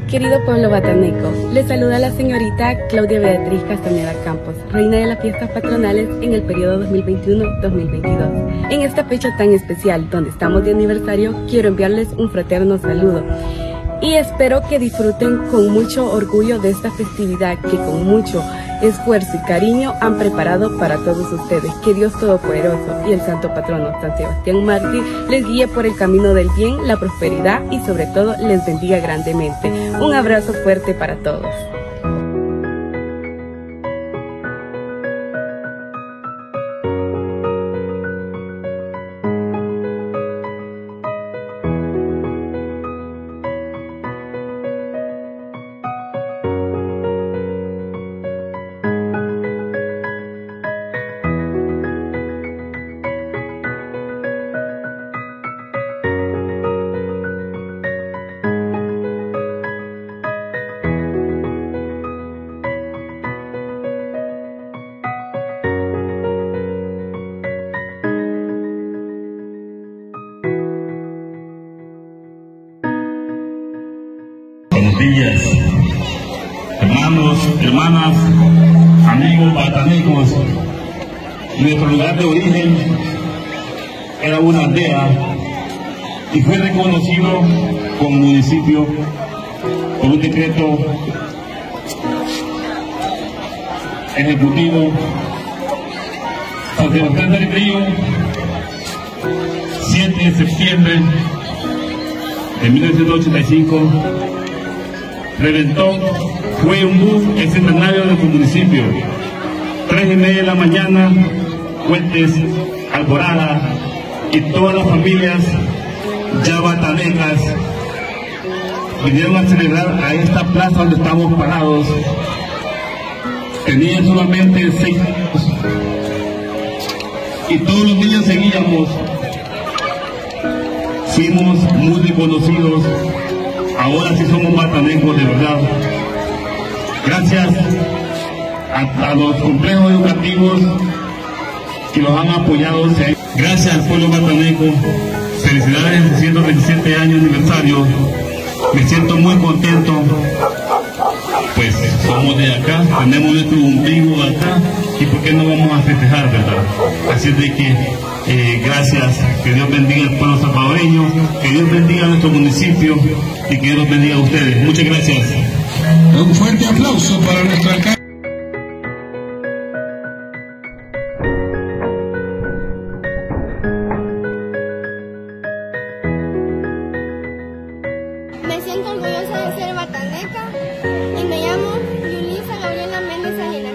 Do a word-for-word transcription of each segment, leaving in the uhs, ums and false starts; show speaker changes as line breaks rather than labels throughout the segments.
Querido pueblo bataneco, les saluda la señorita Claudia Beatriz Castañeda Campos, reina de las fiestas patronales en el periodo dos mil veintiuno dos mil veintidós. En esta fecha tan especial, donde estamos de aniversario, quiero enviarles un fraterno saludo y espero que disfruten con mucho orgullo de esta festividad que con mucho esfuerzo y cariño han preparado para todos ustedes. Que Dios Todopoderoso y el Santo Patrono San Sebastián Mártir les guíe por el camino del bien, la prosperidad y sobre todo les bendiga grandemente. Un abrazo fuerte para todos.
Buenos días, hermanos, hermanas, amigos batanecos. Nuestro lugar de origen era una aldea y fue reconocido como municipio por un decreto ejecutivo San Sebastián del Río, siete de septiembre de mil novecientos ochenta y cinco. Reventó, fue un bus el centenario de su municipio. Tres y media de la mañana, Fuentes, Alborada y todas las familias ya batanecas vinieron a celebrar a esta plaza donde estamos parados. Tenían solamente seis años y todos los niños seguíamos. Fuimos muy reconocidos. Ahora sí somos batanecos de verdad. Gracias a, a los complejos educativos que los han apoyado. Gracias al pueblo bataneco. Felicidades en su ciento veintisiete año aniversario. Me siento muy contento. Pues somos de acá, tenemos nuestro ombligo acá y por qué no vamos a festejar, ¿verdad? Así de que eh, gracias, que Dios bendiga al pueblo salvadoreño, que Dios bendiga a nuestro municipio y que Dios bendiga a ustedes. Muchas gracias.
Un fuerte aplauso para nuestro alcalde.
Me siento orgullosa de ser bataneca y me llamo Yulisa Gabriela Méndez Salinas.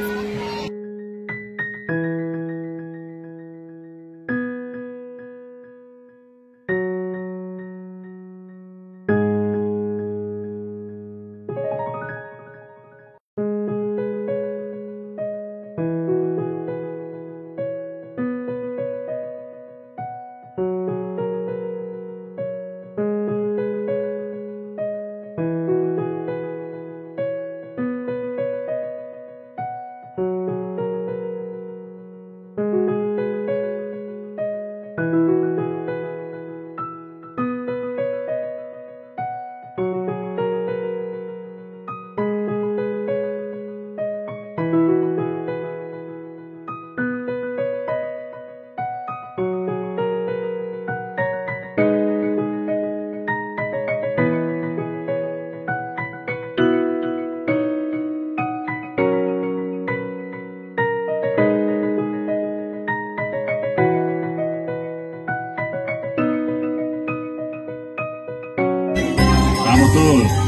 Vamos todos.